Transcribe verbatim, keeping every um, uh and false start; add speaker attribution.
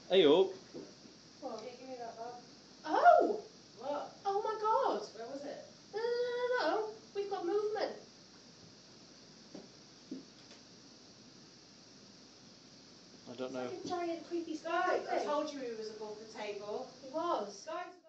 Speaker 1: Hey up.
Speaker 2: What? Yeah, give me that back.
Speaker 3: Oh!
Speaker 2: What?
Speaker 3: Oh my god!
Speaker 2: Where was it?
Speaker 3: No, no, no, no, no. We've got movement.
Speaker 1: I don't know.
Speaker 3: It's like a giant creepy
Speaker 2: Guys,
Speaker 3: thing.
Speaker 2: I told you he was above the table.
Speaker 3: He was.
Speaker 2: Guys.